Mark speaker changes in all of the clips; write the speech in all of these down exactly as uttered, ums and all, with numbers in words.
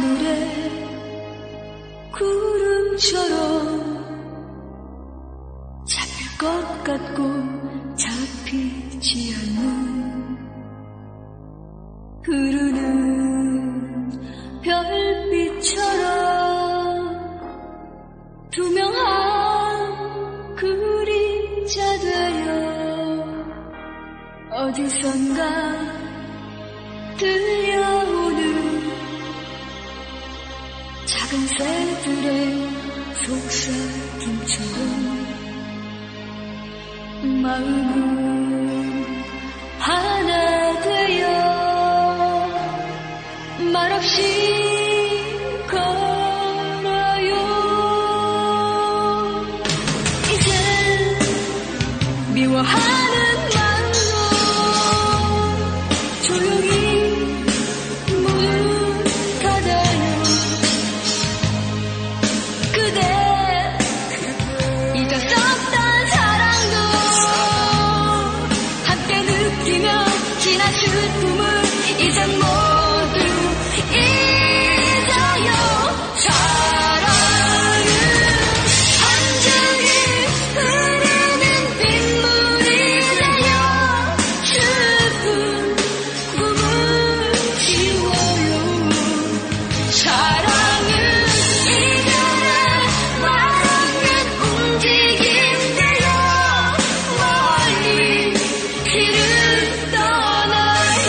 Speaker 1: 하늘에 구름처럼 잡힐 것 같고 잡히지 않는 흐르는 별빛처럼 투명한 그림자 되어 어디선가 들려오는 작은 새들의 속삭임처럼 마음은 하나 되어 말없이 걸어요. 이제 미워하는 마음도 조용히 문을 닫아요. 그대 잊었었던 사랑도 함께 느끼며 지난 슬픔을 이제 모두 잊어요. 사랑은 한 줄기 흐르는 빗물이 되어 슬픈 꿈을 지워요. 사랑은 이별의 막는 움직임 되어 멀리 길을 떠나요.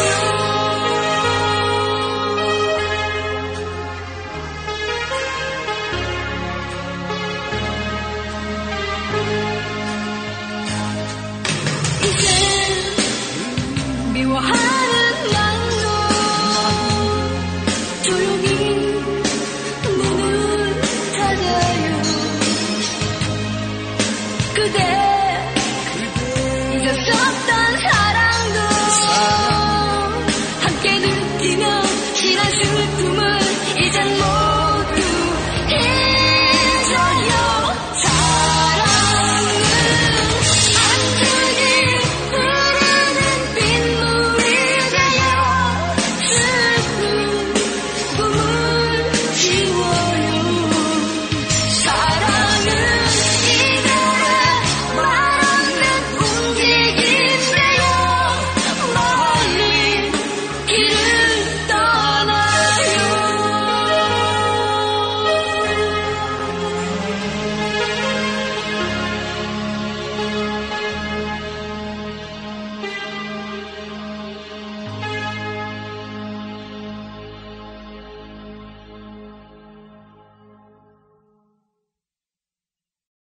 Speaker 1: 이제 미워하는 마음도 조용히 문을 닫아요. 그대 잊었었던